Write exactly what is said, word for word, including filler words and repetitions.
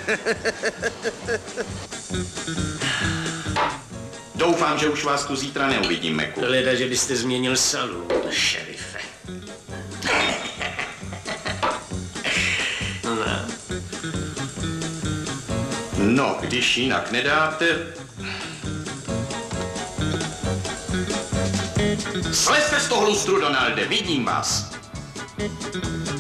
Doufám, že už vás tu zítra neuvidím, Meku. Leda, že byste změnil salon, šerife. No. No, když jinak nedáte... Slezte z toho lustru, Donalde, vidím vás.